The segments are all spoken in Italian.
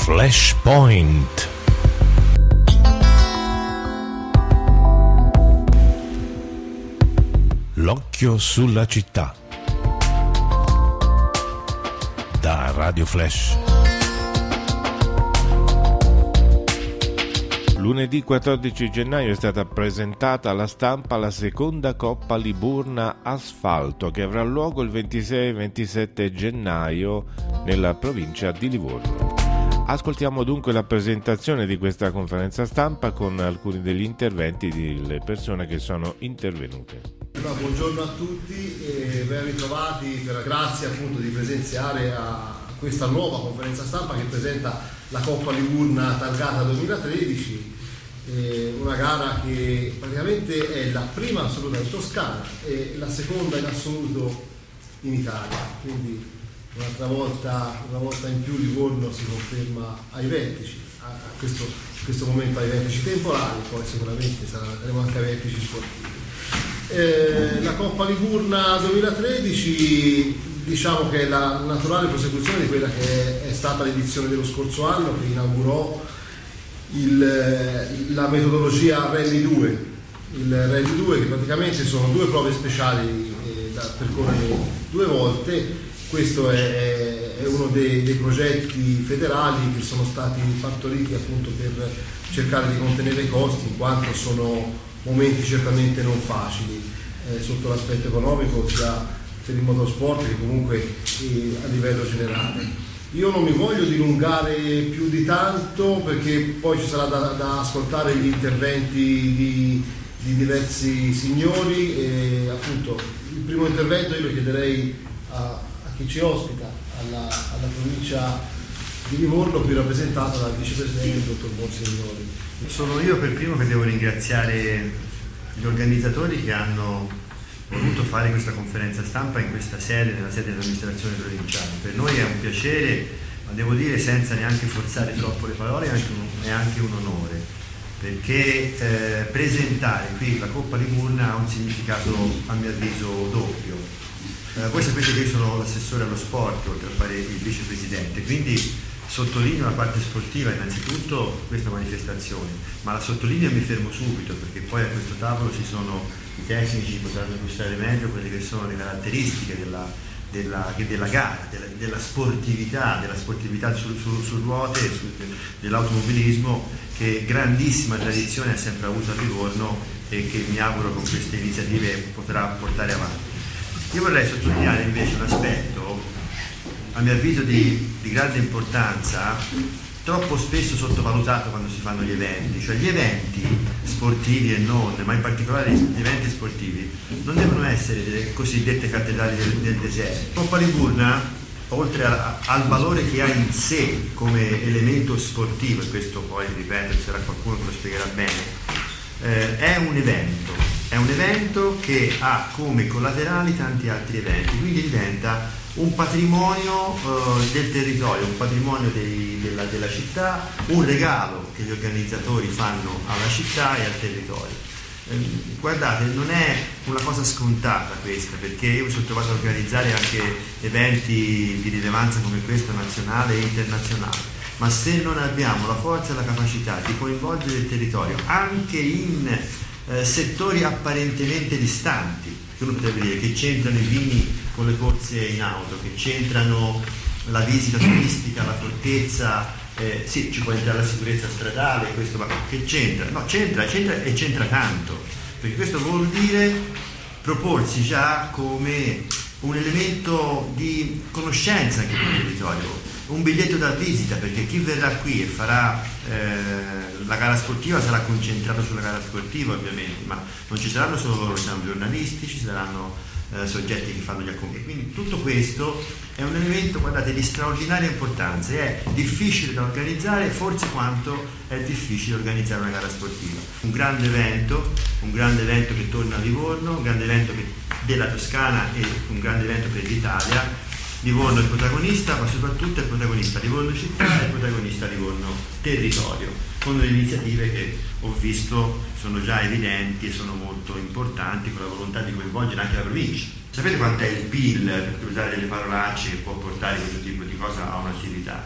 Flashpoint. L'occhio sulla città. Da Radio Flash. Lunedì 14 gennaio è stata presentata alla stampa la seconda Coppa Liburna Asfalto, che avrà luogo il 26 e 27 gennaio nella provincia di Livorno. Ascoltiamo dunque la presentazione di questa conferenza stampa con alcuni degli interventi delle persone che sono intervenute. Buongiorno a tutti e ben ritrovati, per la grazia appunto di presenziare a questa nuova conferenza stampa che presenta la Coppa Liburna Targata 2013, una gara che praticamente è la prima assoluta in Toscana e la seconda in assoluto in Italia, quindi una volta in più Livorno si conferma ai vertici, a questo momento ai vertici temporali, poi sicuramente saremo anche ai vertici sportivi. La Coppa Liburna 2013 diciamo che è la naturale prosecuzione di quella che è stata l'edizione dello scorso anno, che inaugurò la metodologia Rally 2. Il Rally 2, che praticamente sono due prove speciali da percorrere due volte. Questo è uno dei progetti federali che sono stati partoriti appunto per cercare di contenere i costi, in quanto sono momenti certamente non facili sotto l'aspetto economico, sia per il motorsport che comunque a livello generale. Io non mi voglio dilungare più di tanto perché poi ci sarà da ascoltare gli interventi di diversi signori e appunto il primo intervento io lo chiederei a chi ci ospita, alla provincia di Livorno, qui rappresentata dal vicepresidente il dottor Bonsignori. Sono io per primo che devo ringraziare gli organizzatori che hanno voluto fare questa conferenza stampa in questa sede, nella sede dell'amministrazione provinciale. Per noi è un piacere, ma devo dire senza neanche forzare troppo le parole, è anche un onore, perché presentare qui la Coppa Liburna ha un significato a mio avviso doppio. Voi sapete che io sono l'assessore allo sport, oltre a fare il vicepresidente, quindi sottolineo la parte sportiva innanzitutto questa manifestazione, ma la sottolineo e mi fermo subito perché poi a questo tavolo ci sono i tecnici che potranno illustrare meglio quelle che sono le caratteristiche della gara, della sportività su ruote, dell'automobilismo, che grandissima tradizione ha sempre avuto a Livorno e che mi auguro con queste iniziative potrà portare avanti. Io vorrei sottolineare invece un aspetto, a mio avviso di grande importanza, troppo spesso sottovalutato quando si fanno gli eventi, cioè gli eventi sportivi e non, ma in particolare gli eventi sportivi, non devono essere delle cosiddette cattedrali del deserto. Coppa Liburna, oltre al valore che ha in sé come elemento sportivo, e questo poi, ripeto, ci sarà qualcuno che lo spiegherà bene, è un evento che ha come collaterali tanti altri eventi, quindi diventa un patrimonio del territorio, un patrimonio della città, un regalo che gli organizzatori fanno alla città e al territorio. Guardate, non è una cosa scontata questa, perché io mi sono trovato a organizzare anche eventi di rilevanza come questo, nazionale e internazionale, ma se non abbiamo la forza e la capacità di coinvolgere il territorio anche in settori apparentemente distanti, che uno potrebbe dire che c'entrano i vini con le corse in auto, che c'entrano la visita turistica, la fortezza, sì, ci può entrare la sicurezza stradale, questo, ma che c'entra? No, c'entra e c'entra tanto, perché questo vuol dire proporsi già come un elemento di conoscenza anche del territorio, un biglietto da visita, perché chi verrà qui e farà la gara sportiva sarà concentrato sulla gara sportiva ovviamente, ma non ci saranno solo loro, ci saranno giornalisti, ci saranno soggetti che fanno gli accompagni. Quindi tutto questo è un elemento, guardate, di straordinaria importanza e è difficile da organizzare, forse quanto è difficile organizzare una gara sportiva. Un grande evento che torna a Livorno, un grande evento della Toscana e un grande evento per l'Italia. Livorno è il protagonista, ma soprattutto è il protagonista Livorno città e il protagonista Livorno territorio, con delle iniziative che ho visto sono già evidenti e sono molto importanti, con la volontà di coinvolgere anche la provincia. Sapete quant'è il PIL, per usare delle parolacce, che può portare questo tipo di cosa a un'attività?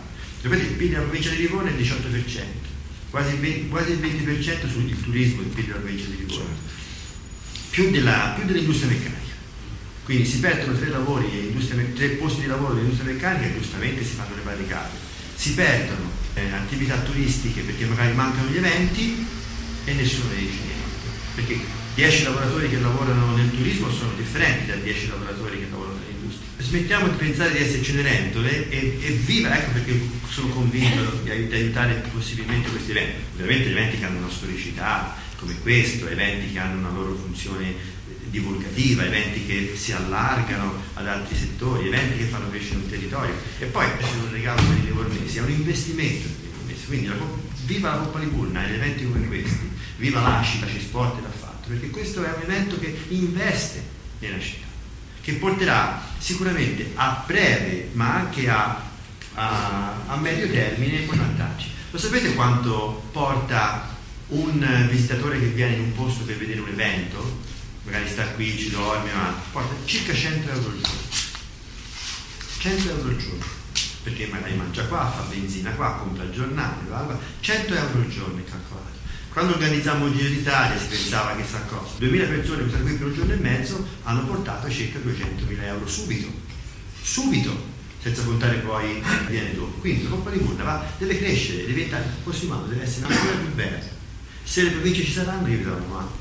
Sapete, il PIL della provincia di Livorno è il 18%, quasi il 20% sul turismo il PIL della provincia di Livorno, più dell'industria meccanica. Quindi si perdono 3 posti di lavoro dell'industria meccanica e giustamente si fanno le barricate. Si perdono attività turistiche perché magari mancano gli eventi e nessuno ne dice niente. Perché 10 lavoratori che lavorano nel turismo sono differenti da 10 lavoratori che lavorano nell'industria. Smettiamo di pensare di esserci Cenerentola e viva, ecco perché sono convinto di aiutare possibilmente questi eventi. Ovviamente eventi che hanno una storicità come questo, eventi che hanno una loro funzione divulgativa, eventi che si allargano ad altri settori, eventi che fanno crescere un territorio, e poi è un regalo per i livornesi, è un investimento per i livornesi. Quindi viva la Coppa Liburna ed eventi come questi, viva l'ACI, la C-Sport l'ha fatto, perché questo è un evento che investe nella città, che porterà sicuramente a breve ma anche a medio termine i vantaggi. Lo sapete quanto porta un visitatore che viene in un posto per vedere un evento? Magari sta qui, ci dorme, ma porta circa 100 euro al giorno. 100 euro al giorno, perché magari mangia qua, fa benzina qua, compra il giornale, 100 euro al giorno è calcolato. Quando organizzammo il Giro d'Italia si pensava che sa cosa. 2000 persone che sono qui per un giorno e mezzo hanno portato circa 200.000 euro subito, senza contare poi il che viene dopo. Quindi la Coppa Liburna deve crescere, deve diventare, il prossimo anno deve essere ancora più bella. Se le province ci saranno, io vi darò una mano.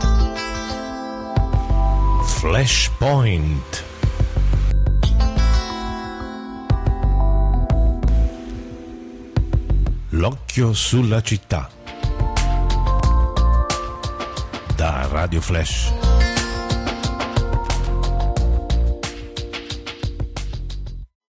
Flashpoint. L'occhio sulla città. Da Radio Flash.